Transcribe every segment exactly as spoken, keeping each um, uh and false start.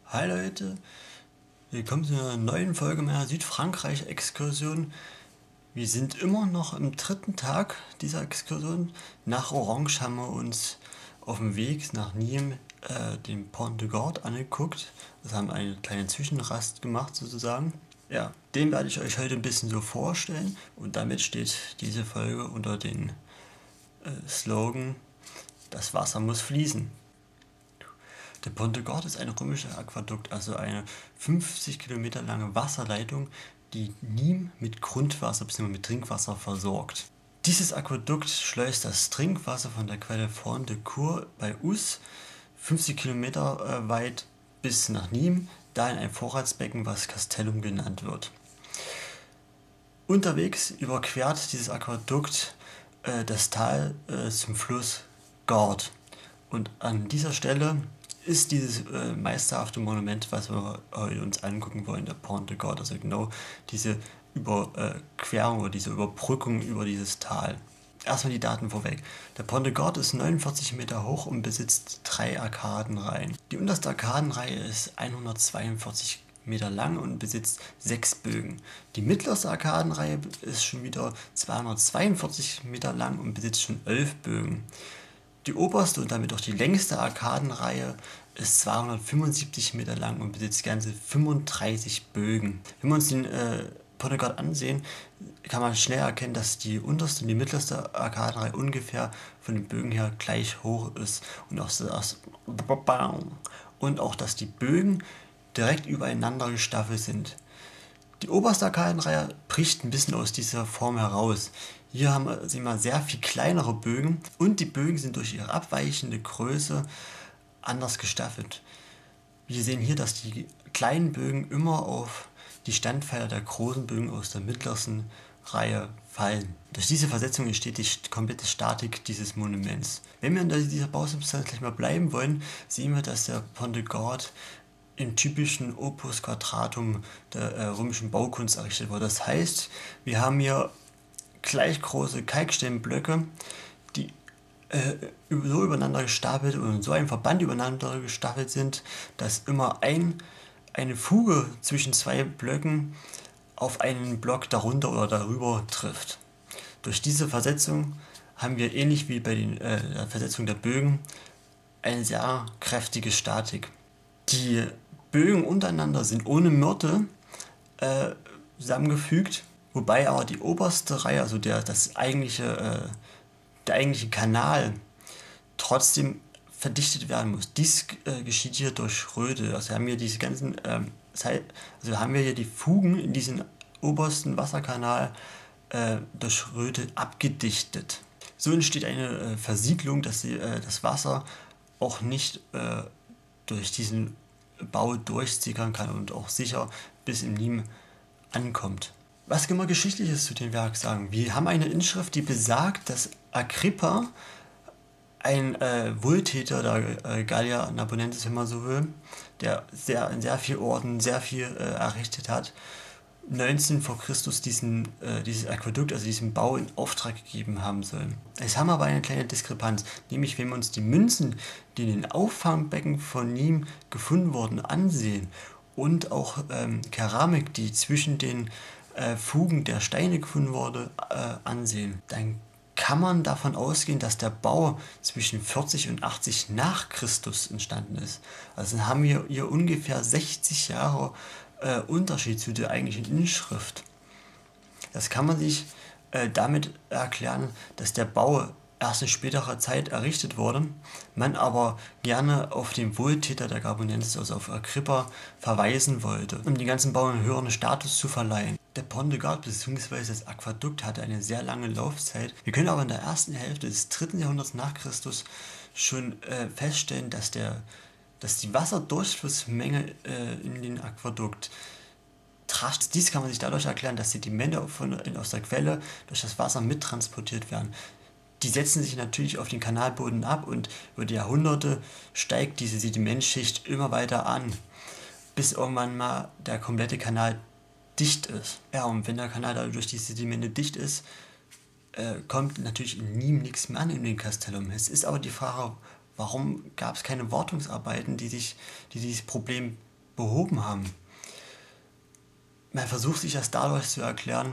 Hi Leute, willkommen zu einer neuen Folge meiner Südfrankreich-Exkursion. Wir sind immer noch im dritten Tag dieser Exkursion. Nach Orange haben wir uns auf dem Weg nach Nîmes äh, den Pont de Gard angeguckt. Wir haben eine kleine Zwischenrast gemacht sozusagen. Ja, den werde ich euch heute ein bisschen so vorstellen und damit steht diese Folge unter den äh, Slogan: Das Wasser muss fließen. Der Pont de Gard ist ein römischer Aquädukt, also eine fünfzig Kilometer lange Wasserleitung, die Nîmes mit Grundwasser bzw. mit Trinkwasser versorgt. Dieses Aquädukt schleust das Trinkwasser von der Quelle Font de Cour bei Us fünfzig Kilometer äh, weit bis nach Nîmes, da in ein Vorratsbecken, was Castellum genannt wird. Unterwegs überquert dieses Aquädukt äh, das Tal äh, zum Fluss Gard. Und an dieser Stelle ist dieses äh, meisterhafte Monument, was wir heute uns angucken wollen, der Pont de Gard, also genau diese Überquerung oder diese Überbrückung über dieses Tal. Erstmal die Daten vorweg. Der Pont de Gard ist neunundvierzig Meter hoch und besitzt drei Arkadenreihen. Die unterste Arkadenreihe ist hundertzweiundvierzig Meter lang und besitzt sechs Bögen. Die mittlerste Arkadenreihe ist schon wieder zweihundertzweiundvierzig Meter lang und besitzt schon elf Bögen. Die oberste und damit auch die längste Arkadenreihe ist zweihundertfünfundsiebzig Meter lang und besitzt ganze fünfunddreißig Bögen. Wenn wir uns den äh, Pont de Gard ansehen, kann man schnell erkennen, dass die unterste und die mittlerste Arkadenreihe ungefähr von den Bögen her gleich hoch ist. Und auch, das, und auch dass die Bögen direkt übereinander gestaffelt sind. Die oberste Arkadenreihe bricht ein bisschen aus dieser Form heraus. Hier haben wir sehen wir sehr viel kleinere Bögen und die Bögen sind durch ihre abweichende Größe anders gestaffelt. Wir sehen hier, dass die kleinen Bögen immer auf die Standpfeiler der großen Bögen aus der mittlersten Reihe fallen. Durch diese Versetzung entsteht die komplette Statik dieses Monuments. Wenn wir in dieser Bausubstanz gleich mal bleiben wollen, sehen wir, dass der Pont de Gard im typischen Opus Quadratum der äh, römischen Baukunst errichtet wurde. Das heißt, wir haben hier gleich große Kalksteinblöcke, die äh, so übereinander gestapelt und so ein Verband übereinander gestapelt sind, dass immer ein, eine Fuge zwischen zwei Blöcken auf einen Block darunter oder darüber trifft. Durch diese Versetzung haben wir, ähnlich wie bei den, äh, der Versetzung der Bögen, eine sehr kräftige Statik. Die Bögen untereinander sind ohne Mörtel äh, zusammengefügt, wobei aber die oberste Reihe, also der, das eigentliche, äh, der eigentliche Kanal, trotzdem verdichtet werden muss. Dies äh, geschieht hier durch Röte. Also haben wir diese ganzen, ähm, also haben wir hier die Fugen in diesem obersten Wasserkanal äh, durch Röte abgedichtet. So entsteht eine äh, Versiegelung, dass die, äh, das Wasser auch nicht äh, durch diesen Bau durchsickern kann und auch sicher bis in Nîmes ankommt. Was können wir Geschichtliches zu dem Werk sagen? Wir haben eine Inschrift, die besagt, dass Agrippa, ein äh, Wohltäter der äh, Gallier Narbonensis, wenn man so will, der sehr, in sehr vielen Orten sehr viel äh, errichtet hat, neunzehn vor Christus diesen, äh, dieses Aquädukt, also diesen Bau in Auftrag gegeben haben soll. Es haben aber eine kleine Diskrepanz, nämlich wenn wir uns die Münzen, die in den Auffangbecken von Nîmes gefunden wurden, ansehen und auch ähm, Keramik, die zwischen den äh, Fugen der Steine gefunden wurde, äh, ansehen, dann kann man davon ausgehen, dass der Bau zwischen vierzig und achtzig nach Christus entstanden ist. Also haben wir hier ungefähr sechzig Jahre äh, Unterschied zu der eigentlichen Inschrift. Das kann man sich äh, damit erklären, dass der Bau erst in späterer Zeit errichtet wurde, man aber gerne auf den Wohltäter der Garbonensis, also auf Agrippa, verweisen wollte, um den ganzen Bau einen höheren Status zu verleihen. Der Pont de Gard bzw. das Aquädukt hatte eine sehr lange Laufzeit. Wir können aber in der ersten Hälfte des dritten Jahrhunderts nach Christus schon äh, feststellen, dass, der, dass die Wasserdurchflussmenge äh, in den Aquädukt drastisch. Dies kann man sich dadurch erklären, dass Sedimente von, aus der Quelle durch das Wasser mittransportiert werden. Die setzen sich natürlich auf den Kanalboden ab und über die Jahrhunderte steigt diese Sedimentschicht immer weiter an, bis irgendwann mal der komplette Kanal dicht ist. Ja, und wenn der Kanal dadurch durch die Sedimente dicht ist, äh, kommt natürlich in Nîmes nichts mehr an in den Castellum. Es ist aber die Frage, warum gab es keine Wartungsarbeiten, die, sich, die dieses Problem behoben haben. Man versucht sich das dadurch zu erklären,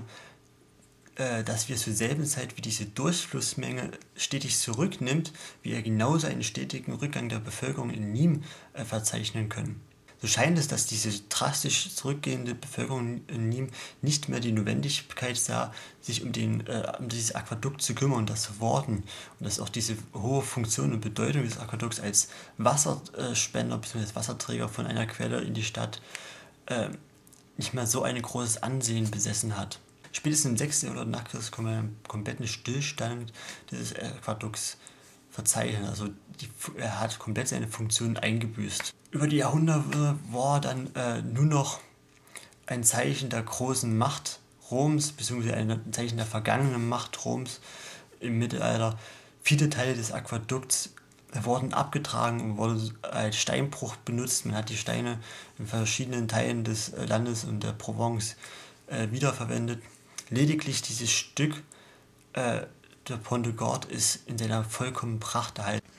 dass wir zur selben Zeit, wie diese Durchflussmenge stetig zurücknimmt, wir genauso einen stetigen Rückgang der Bevölkerung in Nîmes äh, verzeichnen können. So scheint es, dass diese drastisch zurückgehende Bevölkerung in Nîmes nicht mehr die Notwendigkeit sah, sich um, den, äh, um dieses Aquädukt zu kümmern und das zu warten. Und dass auch diese hohe Funktion und Bedeutung des Aquädukts als Wasserspender bzw. Wasserträger von einer Quelle in die Stadt äh, nicht mehr so ein großes Ansehen besessen hat. Spätestens im sechsten Jahrhundert nach Christus kann man einen kompletten Stillstand dieses Aquädukts verzeichnen. Also die, er hat komplett seine Funktion eingebüßt. Über die Jahrhunderte war dann äh, nur noch ein Zeichen der großen Macht Roms, beziehungsweise ein Zeichen der vergangenen Macht Roms im Mittelalter. Viele Teile des Aquädukts wurden abgetragen und wurden als Steinbruch benutzt. Man hat die Steine in verschiedenen Teilen des Landes und der Provence äh, wiederverwendet. Lediglich dieses Stück äh, der Pont de Gard ist in seiner vollkommenen Pracht erhalten.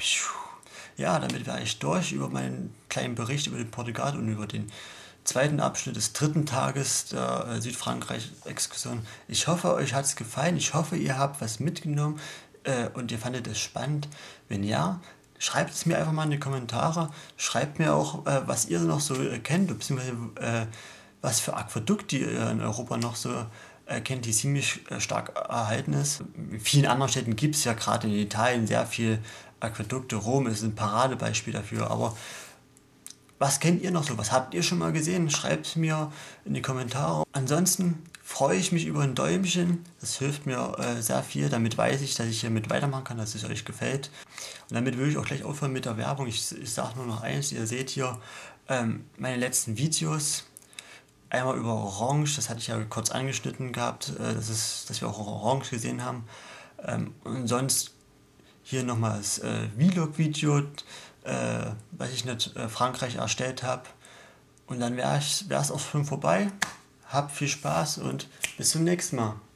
Ja, damit wäre ich durch über meinen kleinen Bericht über den Pont de Gard und über den zweiten Abschnitt des dritten Tages der äh, Südfrankreich-Exkursion. Ich hoffe, euch hat es gefallen. Ich hoffe, ihr habt was mitgenommen äh, und ihr fandet es spannend. Wenn ja, schreibt es mir einfach mal in die Kommentare. Schreibt mir auch, äh, was ihr noch so äh, kennt, beziehungsweise äh, was für Aquädukte ihr in Europa noch so kennt, die ziemlich stark erhalten ist. In vielen anderen Städten gibt es ja gerade in Italien sehr viel Aquädukte. Rom ist ein Paradebeispiel dafür. Aber was kennt ihr noch so? Was habt ihr schon mal gesehen? Schreibt es mir in die Kommentare. Ansonsten freue ich mich über ein Däumchen. Das hilft mir äh, sehr viel. Damit weiß ich, dass ich hiermit weitermachen kann, dass es euch gefällt. Und damit will ich auch gleich aufhören mit der Werbung. Ich, ich sage nur noch eins. Ihr seht hier ähm, meine letzten Videos. Einmal über Orange, das hatte ich ja kurz angeschnitten gehabt, das ist, dass wir auch Orange gesehen haben. Und sonst hier nochmal das Vlog-Video, was ich mit Frankreich erstellt habe. Und dann wäre es auch schon vorbei. Habt viel Spaß und bis zum nächsten Mal.